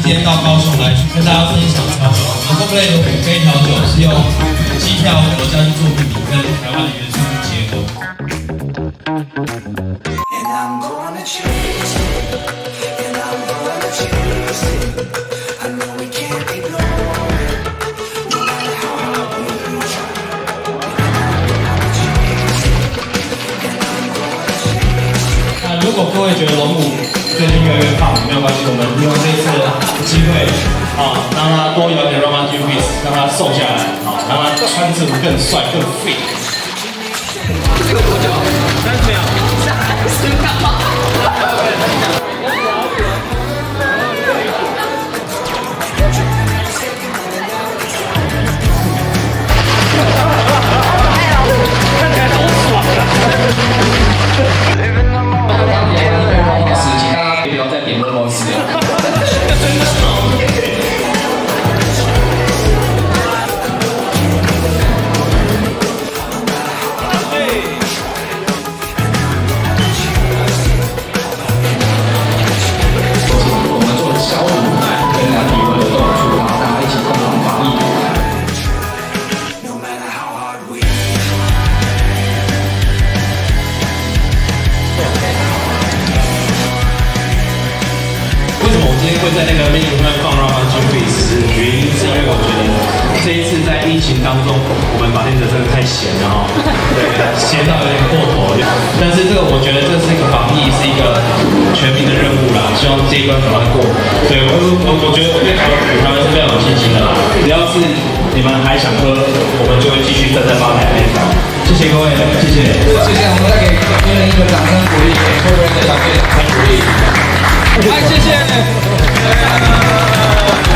天到高雄来跟大家分享调酒。我们 Coldplay 的5杯调酒是用鸡跳国家作品里跟台湾的元素结合。如果各位觉得龙母最近越来越胖，没有关系，我们利用这一次的机会让他多有点 Roma Juice， 让他瘦下来，让他穿制服更帅更 fit。这个多久？30秒。30秒。看起来好爽啊！请大家不要再点乐梦斯了。我们做小舞台跟男女活动出发，大家一起共同防疫。为什么我今天会在那个 menu 上放 Roma Juice？ 原因是因为我觉得这一次在疫情当中，我们bartender真的太闲了哈，对，闲到有点过头。但是这个我觉得这是一个防疫，是一个全民的任务啦，希望这一关赶快过。对，我觉得我对台湾是非常有信心的啦。只要是你们还想喝，我们就会继续站在吧台那边。谢谢各位，谢谢。 谢谢，我们再给别人一个掌声鼓励，给所有人的小队掌声鼓励。 谢谢。